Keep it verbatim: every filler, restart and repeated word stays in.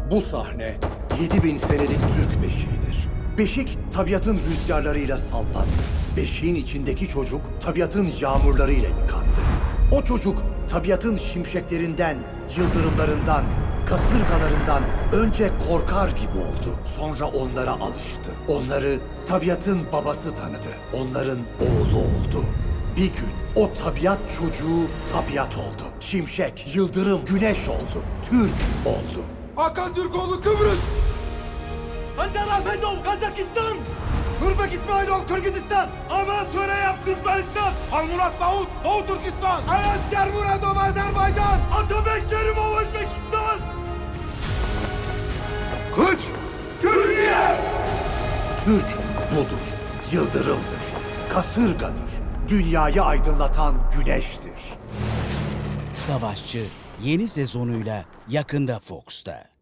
Bu sahne yedi bin senelik Türk beşiğidir. Beşik tabiatın rüzgarlarıyla sallandı. Beşiğin içindeki çocuk tabiatın yağmurlarıyla yıkandı. O çocuk tabiatın şimşeklerinden, yıldırımlarından, kasırgalarından önce korkar gibi oldu. Sonra onlara alıştı. Onları tabiatın babası tanıdı. Onların oğlu oldu. Bir gün o tabiat çocuğu tabiat oldu. Şimşek, yıldırım, güneş oldu. Türk oldu. Hakan Türkoğlu Kıbrıs. Sancar Ahmetov Kazakistan. Nurbek İsmailov Kırgızistan. Aman Töreyev Türkmenistan. Halmurat Davut Doğu Türkistan. Ayasker Muradov Azerbaycan. Atabek Kerimov Özbekistan. Kılıç. Türkiye. Türk budur. Yıldırımdır. Kasırgadır. Dünyayı aydınlatan güneştir. Savaşçı yeni sezonuyla yakında Fox'ta.